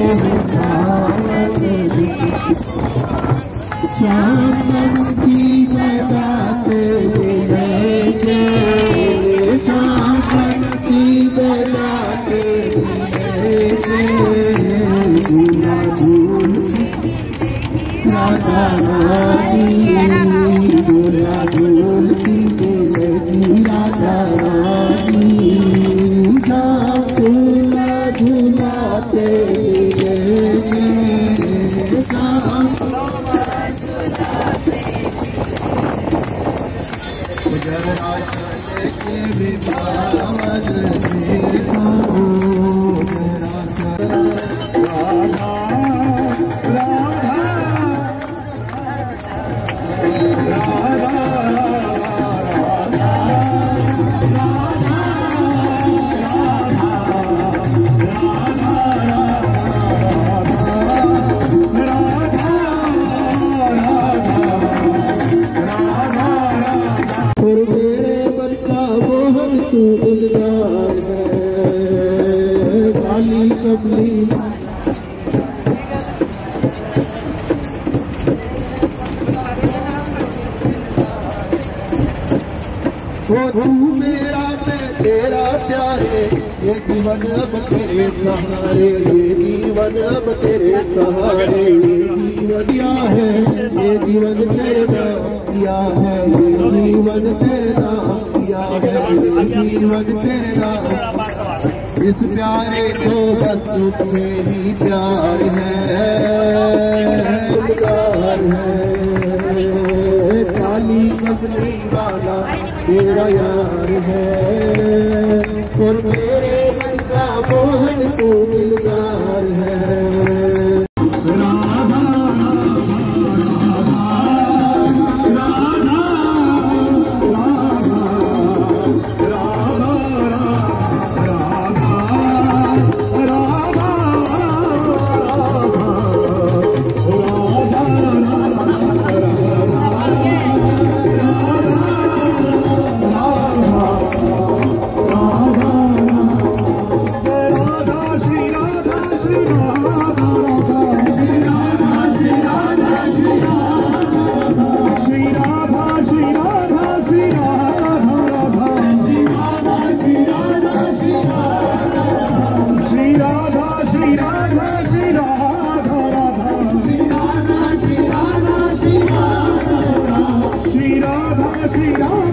तू मेरा मैं तेरा प्यारे, ये जीवन अब तेरे सहारे, ये जीवन अब तेरे सहारे, ये जीवन क्या है, ये जीवन तेरे नाम किया है, ये जीवन तेरे नाम किया है, ये जीवन तेरे नाम। इस प्यारे को बस तुझे ही प्यार है, प्यार है। काली कमली वाला मेरा यार है, और मेरे मन का मोहन तू दिलदार है। Radha Shri Radha